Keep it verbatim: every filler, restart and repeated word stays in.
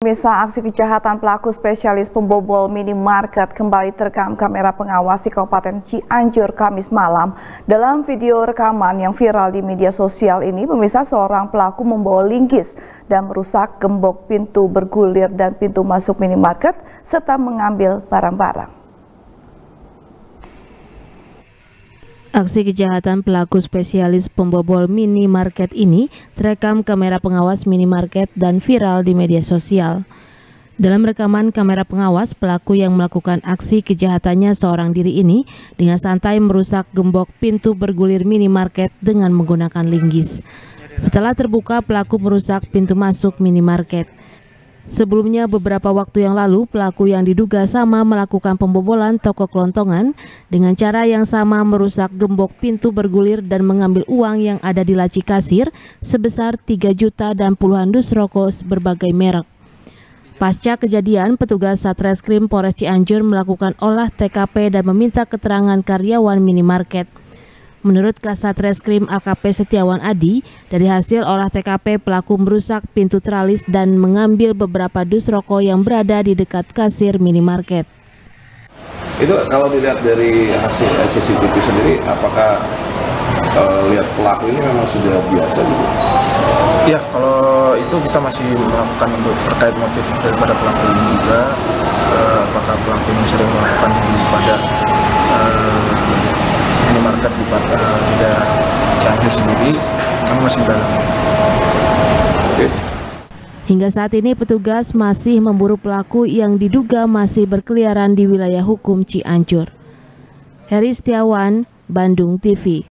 Pemirsa, aksi kejahatan pelaku spesialis pembobol minimarket kembali terekam kamera pengawas di Kabupaten Cianjur Kamis malam. Dalam video rekaman yang viral di media sosial ini, pemirsa, seorang pelaku membawa linggis dan merusak gembok pintu bergulir dan pintu masuk minimarket serta mengambil barang-barang. Aksi kejahatan pelaku spesialis pembobol minimarket ini terekam kamera pengawas minimarket dan viral di media sosial. Dalam rekaman kamera pengawas, pelaku yang melakukan aksi kejahatannya seorang diri ini dengan santai merusak gembok pintu bergulir minimarket dengan menggunakan linggis. Setelah terbuka, pelaku merusak pintu masuk minimarket. Sebelumnya, beberapa waktu yang lalu, pelaku yang diduga sama melakukan pembobolan toko kelontongan dengan cara yang sama merusak gembok pintu bergulir dan mengambil uang yang ada di laci kasir sebesar tiga juta dan puluhan dus rokok berbagai merek. Pasca kejadian, petugas Satreskrim Polres Cianjur melakukan olah T K P dan meminta keterangan karyawan minimarket. Menurut Kasat Reskrim A K P Setiawan Adi, dari hasil olah T K P pelaku merusak pintu tralis dan mengambil beberapa dus rokok yang berada di dekat kasir minimarket. Itu kalau dilihat dari hasil C C T V sendiri, apakah uh, lihat pelaku ini memang sudah biasa gitu? Ya, kalau itu kita masih melakukan untuk terkait motif daripada pelaku ini juga, uh, apakah pelaku ini sering melakukan pada uh, minimarket di daerah Cianjur sendiri, kami masih mendalami. Hingga saat ini petugas masih memburu pelaku yang diduga masih berkeliaran di wilayah hukum Cianjur. Heri Setiawan, Bandung T V.